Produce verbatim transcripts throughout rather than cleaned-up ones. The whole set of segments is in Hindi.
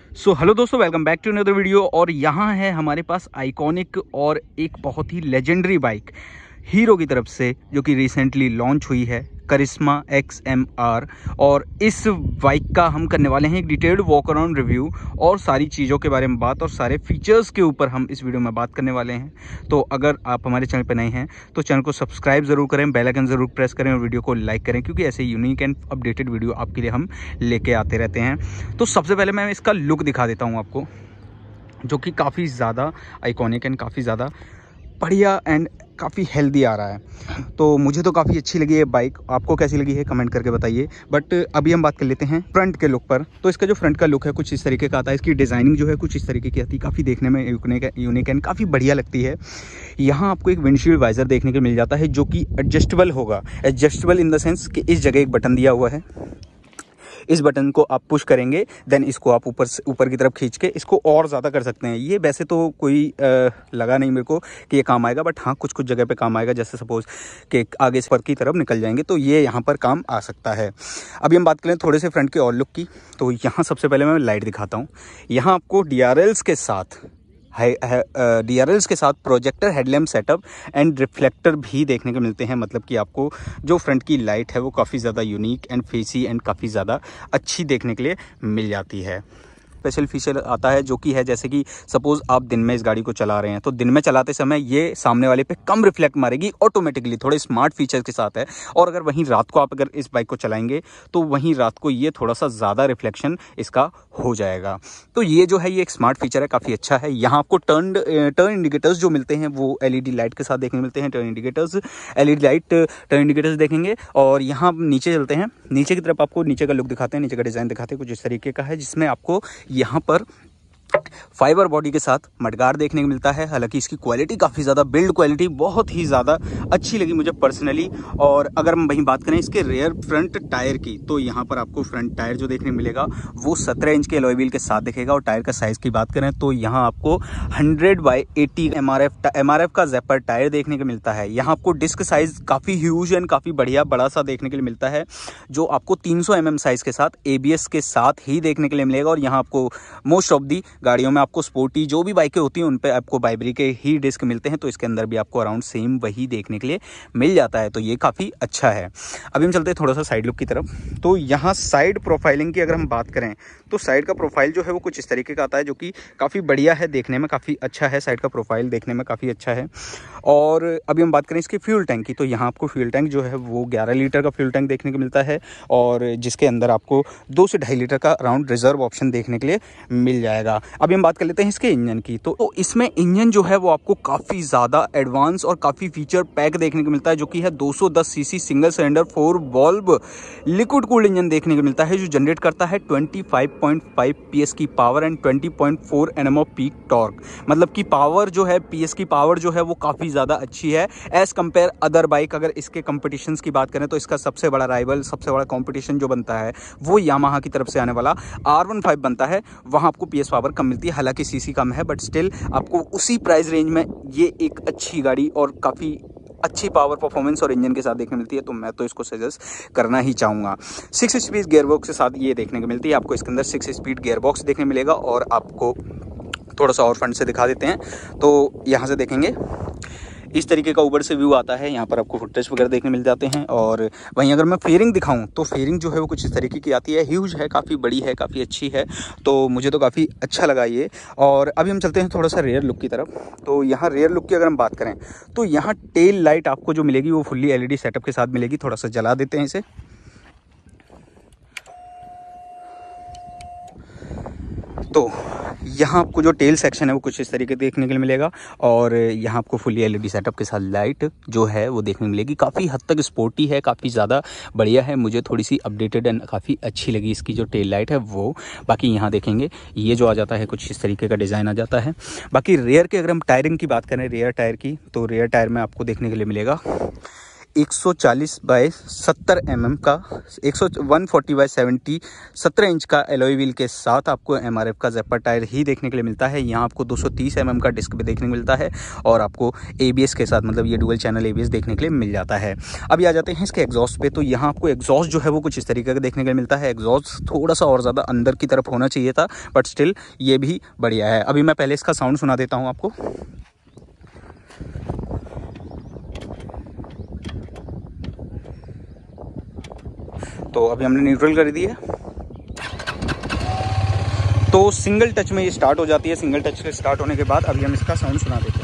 सो हेलो दोस्तों, welcome back to another video. और यहाँ है हमारे पास आइकॉनिक और एक बहुत ही लेजेंडरी बाइक हीरो की तरफ से, जो कि रिसेंटली लॉन्च हुई है, करिश्मा एक्स एम आर। और इस बाइक का हम करने वाले हैं एक डिटेल्ड वॉक अराउंड रिव्यू और सारी चीज़ों के बारे में बात और सारे फीचर्स के ऊपर हम इस वीडियो में बात करने वाले हैं। तो अगर आप हमारे चैनल पर नए हैं तो चैनल को सब्सक्राइब ज़रूर करें, बेल आइकन ज़रूर प्रेस करें और वीडियो को लाइक करें, क्योंकि ऐसे यूनिक एंड अपडेटेड वीडियो आपके लिए हम लेके आते रहते हैं। तो सबसे पहले मैं इसका लुक दिखा देता हूँ आपको, जो कि काफ़ी ज़्यादा आइकॉनिक एंड काफ़ी ज़्यादा बढ़िया एंड काफ़ी हेल्दी आ रहा है। तो मुझे तो काफ़ी अच्छी लगी है बाइक। आपको कैसी लगी है कमेंट करके बताइए। बट अभी हम बात कर लेते हैं फ्रंट के लुक पर। तो इसका जो फ्रंट का लुक है कुछ इस तरीके का आता है। इसकी डिज़ाइनिंग जो है कुछ इस तरीके की आती है, काफ़ी देखने में यूनिक यूनिक एंड काफ़ी बढ़िया लगती है। यहाँ आपको एक विंडशील्ड वाइजर देखने को मिल जाता है, जो कि एडजस्टेबल होगा। एडजस्टेबल इन द सेंस कि इस जगह एक बटन दिया हुआ है, इस बटन को आप पुश करेंगे, देन इसको आप ऊपर से ऊपर की तरफ खींच के इसको और ज़्यादा कर सकते हैं। ये वैसे तो कोई आ, लगा नहीं मेरे को कि ये काम आएगा, बट हाँ कुछ कुछ जगह पे काम आएगा। जैसे सपोज कि आगे से ऊपर की तरफ निकल जाएंगे तो ये यहाँ पर काम आ सकता है। अभी हम बात करें थोड़े से फ्रंट के और लुक की। तो यहाँ सबसे पहले मैं लाइट दिखाता हूँ। यहाँ आपको डी आर एल्स के साथ डी आर एल्स के साथ projector headlamp setup and reflector भी देखने को मिलते हैं। मतलब कि आपको जो फ्रंट की लाइट है वो काफ़ी ज़्यादा यूनिक एंड फेसी एंड काफ़ी ज़्यादा अच्छी देखने के लिए मिल जाती है। स्पेशल फीचर आता है जो कि है, जैसे कि सपोज़ आप दिन में इस गाड़ी को चला रहे हैं तो दिन में चलाते समय ये सामने वाले पे कम रिफ्लेक्ट मारेगी ऑटोमेटिकली, थोड़े स्मार्ट फीचर के साथ है। और अगर वहीं रात को आप अगर इस बाइक को चलाएंगे तो वहीं रात को ये थोड़ा सा ज़्यादा रिफ्लेक्शन इसका हो जाएगा। तो ये जो है ये एक स्मार्ट फीचर है, काफ़ी अच्छा है। यहाँ आपको टर्न टर्न इंडिकेटर्स जो मिलते हैं वो एल ई डी लाइट के साथ देखने मिलते हैं। Turn indicators L E D light turn indicators देखेंगे। और यहाँ नीचे चलते हैं, नीचे की तरफ आपको नीचे का लुक दिखाते हैं, नीचे का डिज़ाइन दिखाते हैं। कुछ इस तरीके का है, जिसमें आपको यहाँ पर फाइबर बॉडी के साथ मडगार्ड देखने को मिलता है। हालांकि इसकी क्वालिटी काफ़ी ज़्यादा, बिल्ड क्वालिटी बहुत ही ज़्यादा अच्छी लगी मुझे पर्सनली। और अगर हम वहीं बात करें इसके रेयर फ्रंट टायर की, तो यहाँ पर आपको फ्रंट टायर जो देखने मिलेगा वो सत्रह इंच के अलॉय व्हील के साथ दिखेगा। और टायर का साइज़ की बात करें तो यहाँ आपको hundred by eighty M R F M R F का जैपर टायर देखने को मिलता है। यहाँ आपको डिस्क साइज़ काफ़ी ह्यूज एंड काफ़ी बढ़िया बड़ा सा देखने के लिए मिलता है, जो आपको तीन सौ एम एम साइज़ के साथ ए बी एस के साथ ही देखने के लिए मिलेगा। और यहाँ आपको मोस्ट ऑफ दी गाड़ियों में आपको स्पोर्टी जो भी बाइकें होती हैं उन पे आपको बाइबरी के ही डिस्क मिलते हैं, तो इसके अंदर भी आपको अराउंड सेम वही देखने के लिए मिल जाता है। तो ये काफ़ी अच्छा है। अभी हम चलते हैं थोड़ा सा साइड लुक की तरफ। तो यहाँ साइड प्रोफाइलिंग की अगर हम बात करें तो साइड का प्रोफाइल जो है वो कुछ इस तरीके का आता है, जो कि काफ़ी बढ़िया है, देखने में काफ़ी अच्छा है। साइड का प्रोफाइल देखने में काफ़ी अच्छा है। और अभी हम बात करें इसके फ्यूल टैंक की, तो यहाँ आपको फ्यूल टैंक जो है वो ग्यारह लीटर का फ्यूल टैंक देखने को मिलता है, और जिसके अंदर आपको दो से ढाई लीटर का अराउंड रिजर्व ऑप्शन देखने के लिए मिल जाएगा। अभी हम बात कर लेते हैं इसके इंजन की। तो, तो इसमें इंजन जो है वो आपको काफ़ी ज़्यादा एडवांस और काफ़ी फीचर पैक देखने को मिलता है, जो कि है दो सौ दस CC single cylinder four valve liquid cooled engine देखने को मिलता है, जो जनरेट करता है पच्चीस पॉइंट फाइव पीएस की पावर एंड बीस point four NM of peak torque. मतलब कि पावर जो है, पीएस की पावर जो है वो काफ़ी ज़्यादा अच्छी है एज़ कंपेयर अदर बाइक। अगर इसके कंपटीशंस की बात करें तो इसका सबसे बड़ा राइवल, सबसे बड़ा कंपटीशन जो बनता है वो यामाहा की तरफ से आने वाला आर वन फाइव बनता है। वहाँ आपको पीएस पावर कम मिलती है, हालांकि सीसी कम है, बट स्टिल आपको उसी प्राइस रेंज में ये एक अच्छी गाड़ी और काफ़ी अच्छी पावर परफॉर्मेंस और इंजन के साथ देखने मिलती है। तो मैं तो इसको सजेस्ट करना ही चाहूँगा। सिक्स स्पीड गियरबॉक्स के साथ ये देखने को मिलती है। आपको इसके अंदर सिक्स स्पीड गियरबॉक्स देखने मिलेगा। और आपको थोड़ा सा और फ्रंट से दिखा देते हैं। तो यहाँ से देखेंगे इस तरीके का ऊपर से व्यू आता है। यहाँ पर आपको फुटेज वगैरह देखने मिल जाते हैं। और वहीं अगर मैं फेयरिंग दिखाऊं तो फेयरिंग जो है वो कुछ इस तरीके की आती है, ह्यूज है, काफ़ी बड़ी है, काफ़ी अच्छी है। तो मुझे तो काफ़ी अच्छा लगा ये। और अभी हम चलते हैं थोड़ा सा रेयर लुक की तरफ। तो यहाँ रेयर लुक की अगर हम बात करें तो यहाँ टेल लाइट आपको जो मिलेगी वो fully L E D setup के साथ मिलेगी। थोड़ा सा जला देते हैं इसे। तो यहाँ आपको जो टेल सेक्शन है वो कुछ इस तरीके देखने के लिए मिलेगा। और यहाँ आपको fully L E D setup के साथ लाइट जो है वो देखने को मिलेगी। काफ़ी हद तक स्पोर्टी है, काफ़ी ज़्यादा बढ़िया है। मुझे थोड़ी सी अपडेटेड एंड काफ़ी अच्छी लगी इसकी जो टेल लाइट है वो। बाकी यहाँ देखेंगे ये जो आ जाता है कुछ इस तरीके का डिज़ाइन आ जाता है। बाकी रेयर के अगर हम टायरिंग की बात करें, रेयर टायर की, तो रेयर टायर में आपको देखने के लिए मिलेगा एक सौ चालीस बाय सत्तर एम एम का एक सौ वन फोर्टी बाय सेवेंटी सत्रह इंच का एलॉय व्हील के साथ आपको एम आर एफ का ज़ेपर टायर ही देखने के लिए मिलता है। यहाँ आपको दो सौ तीस एम एम का डिस्क भी देखने को मिलता है और आपको ए बी एस के साथ, मतलब ये dual channel A B S देखने के लिए मिल जाता है। अभी आ जाते हैं इसके एग्जॉस्ट पे। तो यहाँ आपको एग्जॉस्ट जो है वो कुछ इस तरीके का देखने के लिए मिलता है। एग्जॉस्ट थोड़ा सा और ज़्यादा अंदर की तरफ होना चाहिए था, बट स्टिल ये भी बढ़िया है। अभी मैं पहले इसका साउंड सुना देता हूँ आपको। तो अभी हमने न्यूट्रल कर दी है, तो सिंगल टच में ये स्टार्ट हो जाती है। सिंगल टच से स्टार्ट होने के बाद अभी हम इसका साउंड सुना देते हैं।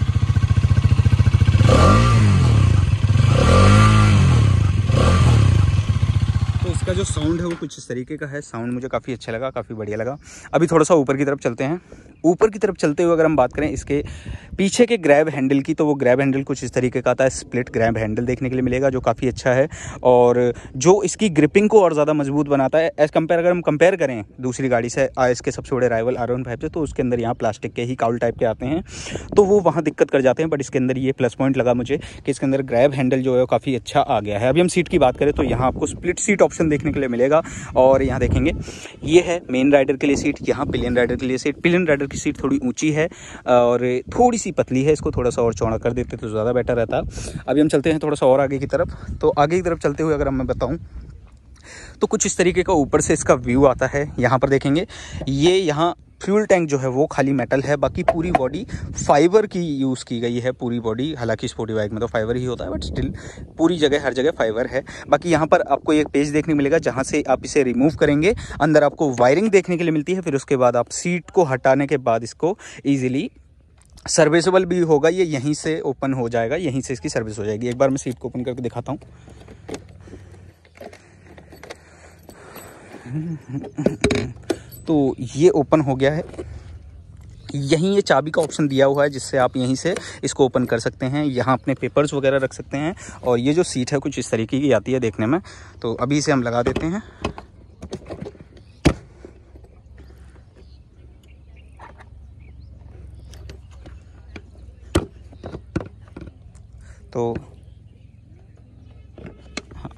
तो इसका जो साउंड है वो कुछ इस तरीके का है। साउंड मुझे काफ़ी अच्छा लगा, काफ़ी बढ़िया लगा। अभी थोड़ा सा ऊपर की तरफ चलते हैं। ऊपर की तरफ चलते हुए अगर हम बात करें इसके पीछे के ग्रैब हैंडल की, तो वो ग्रैब हैंडल कुछ इस तरीके का आता है। स्प्लिट ग्रैब हैंडल देखने के लिए मिलेगा जो काफ़ी अच्छा है और जो इसकी ग्रिपिंग को और ज़्यादा मजबूत बनाता है एज़ कम्पेयर। अगर हम कंपेयर करें दूसरी गाड़ी से, आईएस के सबसे बड़े राइवल आर वन फाइव से, तो उसके अंदर यहाँ प्लास्टिक के ही काउल टाइप के आते हैं, तो वो वहाँ दिक्कत कर जाते हैं। बट इसके अंदर ये प्लस पॉइंट लगा मुझे कि इसके अंदर ग्रैब हैंडल जो है काफ़ी अच्छा आ गया है। अभी हम सीट की बात करें तो यहाँ आपको स्प्लिट सीट ऑप्शन देखने के लिए मिलेगा और यहाँ देखेंगे ये है मेन राइडर के लिए सीट, यहाँ पिलियन राइडर के लिए सीट। पिलियन राइडर की सीट थोड़ी ऊंची है और थोड़ी सी पतली है, इसको थोड़ा सा और चौड़ा कर देते तो ज़्यादा बेटर रहता। अभी हम चलते हैं थोड़ा सा और आगे की तरफ। तो आगे की तरफ चलते हुए अगर मैं बताऊं तो कुछ इस तरीके का ऊपर से इसका व्यू आता है। यहाँ पर देखेंगे ये यहाँ फ्यूल टैंक जो है वो खाली मेटल है, बाकी पूरी बॉडी फाइबर की यूज़ की गई है। पूरी बॉडी, हालांकि स्पोर्टी बाइक में तो फाइबर ही होता है, बट स्टिल पूरी जगह हर जगह फाइबर है। बाकी यहाँ पर आपको एक पेज देखने मिलेगा जहाँ से आप इसे रिमूव करेंगे, अंदर आपको वायरिंग देखने के लिए मिलती है। फिर उसके बाद आप सीट को हटाने के बाद इसको ईजिली सर्विसेबल भी होगा, ये यहीं से ओपन हो जाएगा, यहीं से इसकी सर्विस हो जाएगी। एक बार मैं सीट को ओपन करके दिखाता हूँ। तो ये ओपन हो गया है। यहीं ये चाबी का ऑप्शन दिया हुआ है जिससे आप यहीं से इसको ओपन कर सकते हैं। यहाँ अपने पेपर्स वगैरह रख सकते हैं और ये जो सीट है कुछ इस तरीके की आती है देखने में। तो अभी इसे हम लगा देते हैं। तो हाँ,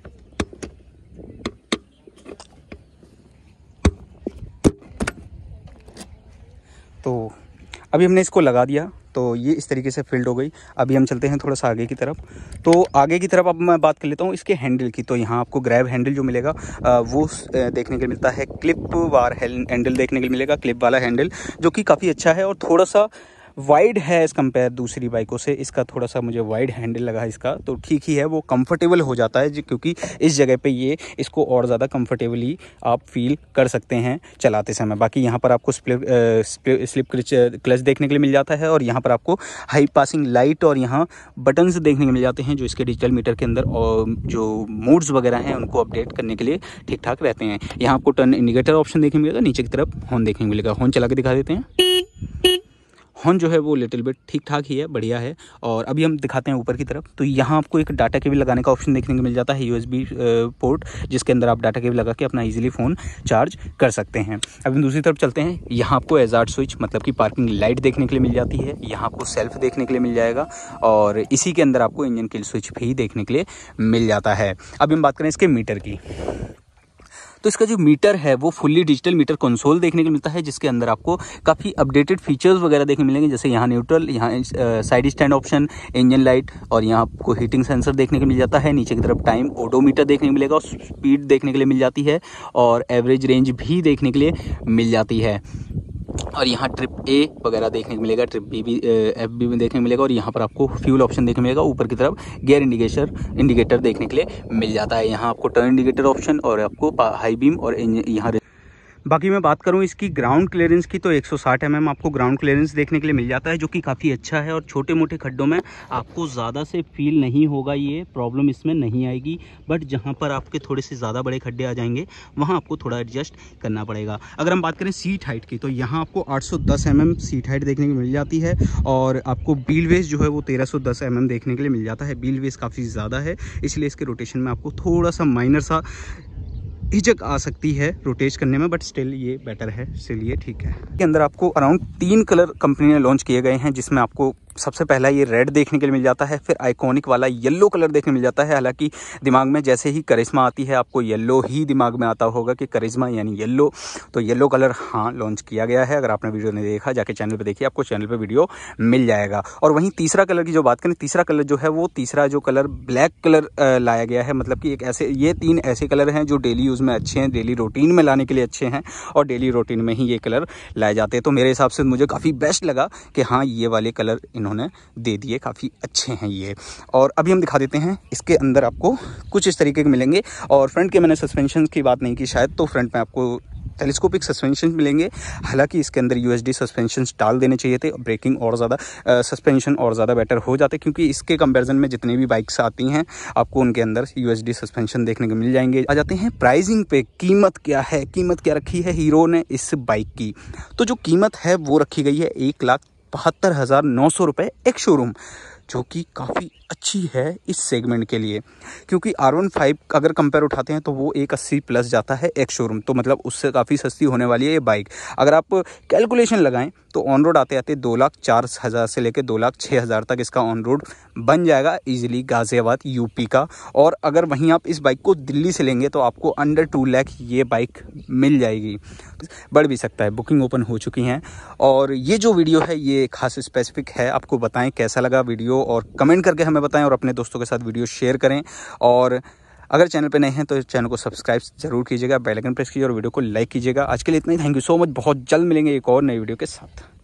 तो अभी हमने इसको लगा दिया तो ये इस तरीके से फिल्ड हो गई। अभी हम चलते हैं थोड़ा सा आगे की तरफ। तो आगे की तरफ अब मैं बात कर लेता हूँ इसके हैंडल की। तो यहाँ आपको ग्रैब हैंडल जो मिलेगा वो देखने के लिए मिलता है। क्लिप वार हैंडल देखने के लिए मिलेगा, क्लिप वाला हैंडल, जो कि काफ़ी अच्छा है और थोड़ा सा वाइड है एज़ कम्पेयर दूसरी बाइकों से। इसका थोड़ा सा मुझे वाइड हैंडल लगा इसका, तो ठीक ही है, वो कंफर्टेबल हो जाता है क्योंकि इस जगह पे ये इसको और ज़्यादा कंफर्टेबली आप फील कर सकते हैं चलाते समय। बाकी यहाँ पर आपको स्लिप स्लिप क्लच देखने के लिए मिल जाता है और यहाँ पर आपको हाई पासिंग लाइट और यहाँ बटन्स देखने को मिल जाते हैं जो इसके डिजिटल मीटर के अंदर और जो मोड्स वगैरह हैं उनको अपडेट करने के लिए ठीक ठाक रहते हैं। यहाँ आपको टर्न इंडिकेटर ऑप्शन देखने मिलेगा, नीचे की तरफ हॉर्न देखने को मिलेगा। हॉर्न चला के दिखा देते हैं। हॉर्न जो है वो लिटिल बिट ठीक ठाक ही है, बढ़िया है। और अभी हम दिखाते हैं ऊपर की तरफ। तो यहाँ आपको एक डाटा केबल लगाने का ऑप्शन देखने को मिल जाता है, यूएसबी पोर्ट, जिसके अंदर आप डाटा केबल लगा के अपना इजीली फ़ोन चार्ज कर सकते हैं। अभी हम दूसरी तरफ चलते हैं। यहाँ आपको हैजार्ड स्विच मतलब कि पार्किंग लाइट देखने के लिए मिल जाती है। यहाँ आपको सेल्फ देखने के लिए मिल जाएगा और इसी के अंदर आपको इंजन किल स्विच भी देखने के लिए मिल जाता है। अभी हम बात करें इसके मीटर की। तो इसका जो मीटर है वो फुल्ली डिजिटल मीटर कंसोल देखने को मिलता है, जिसके अंदर आपको काफ़ी अपडेटेड फीचर्स वगैरह देखने मिलेंगे, जैसे यहाँ न्यूट्रल, यहाँ side stand option, engine light और यहाँ आपको हीटिंग सेंसर देखने को मिल जाता है। नीचे की तरफ टाइम ओडोमीटर देखने को मिलेगा और स्पीड देखने के लिए मिल जाती है और एवरेज रेंज भी देखने के लिए मिल जाती है। और यहाँ ट्रिप ए वगैरह देखने को मिलेगा, ट्रिप बी भी एफ बी में देखने को मिलेगा और यहाँ पर आपको फ्यूल ऑप्शन देखने को मिलेगा। ऊपर की तरफ गियर इंडिकेटर इंडिकेटर देखने के लिए मिल जाता है। यहाँ आपको टर्न इंडिकेटर ऑप्शन और आपको हाई बीम और यहाँ। बाकी मैं बात करूं इसकी ग्राउंड क्लियरेंस की तो एक सौ साठ एम एम आपको ग्राउंड क्लियरेंस देखने के लिए मिल जाता है, जो कि काफ़ी अच्छा है और छोटे मोटे खड्डों में आपको ज़्यादा से फील नहीं होगा, ये प्रॉब्लम इसमें नहीं आएगी। बट जहां पर आपके थोड़े से ज़्यादा बड़े खड्डे आ जाएंगे वहां आपको थोड़ा एडजस्ट करना पड़ेगा। अगर हम बात करें सीट हाइट की तो यहाँ आपको आठ सौ दस एम एम सीट हाइट देखने को मिल जाती है और आपको व्हील बेस जो है वो तेरह सौ दस एम एम देखने के लिए मिल जाता है। व्हील बेस काफ़ी ज़्यादा है, इसलिए इसके रोटेशन में आपको थोड़ा सा माइनर सा हिचक आ सकती है रोटेट करने में, बट स्टिल ये बेटर है, स्टिल ये ठीक है। के अंदर आपको अराउंड तीन कलर कंपनी ने लॉन्च किए गए हैं, जिसमें आपको सबसे पहला ये रेड देखने के लिए मिल जाता है, फिर आइकॉनिक वाला येलो कलर देखने मिल जाता है। हालांकि दिमाग में जैसे ही करिश्मा आती है आपको येलो ही दिमाग में आता होगा कि करिश्मा यानी येलो, तो येलो कलर हाँ लॉन्च किया गया है। अगर आपने वीडियो नहीं देखा जाके चैनल पे देखिए, आपको चैनल पे वीडियो मिल जाएगा। और वहीं तीसरा कलर की जो बात करें, तीसरा कलर जो है वो तीसरा जो कलर ब्लैक कलर लाया गया है। मतलब कि एक ऐसे ये तीन ऐसे कलर हैं जो डेली यूज़ में अच्छे हैं, डेली रूटीन में लाने के लिए अच्छे हैं और डेली रूटीन में ही ये कलर लाए जाते हैं। तो मेरे हिसाब से मुझे काफ़ी बेस्ट लगा कि हाँ ये वाले कलर इन्होंने दे दिए, काफ़ी अच्छे हैं ये। और अभी हम दिखा देते हैं, इसके अंदर आपको कुछ इस तरीके के मिलेंगे। और फ्रंट के मैंने सस्पेंशन की बात नहीं की शायद, तो फ्रंट में आपको टेलीस्कोपिक सस्पेंशन मिलेंगे। हालांकि इसके अंदर यूएसडी सस्पेंशन डाल देने चाहिए थे, ब्रेकिंग और ज़्यादा सस्पेंशन और ज़्यादा बेटर हो जाते, क्योंकि इसके कंपैरिजन में जितनी भी बाइक्स आती हैं आपको उनके अंदर यूएसडी सस्पेंशन देखने को मिल जाएंगे। आ जाते हैं प्राइसिंग पे, कीमत क्या है, कीमत क्या रखी है हीरो ने इस बाइक की। तो जो कीमत है वो रखी गई है एक लाख बहत्तर हज़ार नौ सौ रुपये एक शोरूम, जो कि काफ़ी अच्छी है इस सेगमेंट के लिए। क्योंकि आर वन फाइव अगर कंपेयर उठाते हैं तो वो एक अस्सी प्लस जाता है एक शोरूम, तो मतलब उससे काफ़ी सस्ती होने वाली है ये बाइक। अगर आप कैलकुलेशन लगाएं तो ऑन रोड आते आते दो लाख चार हज़ार से लेकर दो लाख छः हज़ार तक इसका ऑन रोड बन जाएगा इजीली, गाज़ियाबाद यूपी का। और अगर वहीं आप इस बाइक को दिल्ली से लेंगे तो आपको अंडर टू लाख ये बाइक मिल जाएगी, बढ़ भी सकता है। बुकिंग ओपन हो चुकी हैं। और ये जो वीडियो है ये खास स्पेसिफिक है, आपको बताएं कैसा लगा वीडियो और कमेंट करके हमें बताएं और अपने दोस्तों के साथ वीडियो शेयर करें। और अगर चैनल पे नए हैं तो चैनल को सब्सक्राइब जरूर कीजिएगा, बेल आइकन प्रेस कीजिए और वीडियो को लाइक कीजिएगा। आज के लिए इतना ही, थैंक यू सो मच। बहुत जल्द मिलेंगे एक और नई वीडियो के साथ।